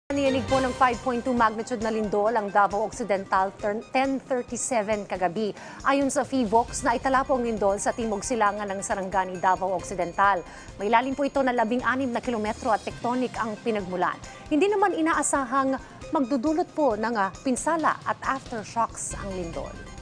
Niyanig po ng 5.2 magnitude na lindol ang Davao Occidental 10:37 kagabi. Ayon sa PHIVOX, naitala po ang lindol sa timog silangan ng Sarangani, Davao Occidental. May lalim po ito na 16 na kilometro at tectonic ang pinagmulan. Hindi naman inaasahang magdudulot po ng pinsala at aftershocks ang lindol.